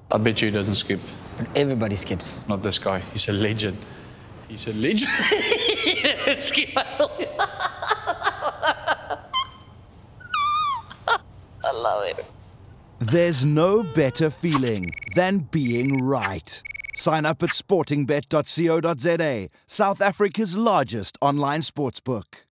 I bet you he doesn't skip. But everybody skips. Not this guy. He's a legend. He's a legend. He didn't skip, I told you. I love it. There's no better feeling than being right. Sign up at sportingbet.co.za, South Africa's largest online sportsbook.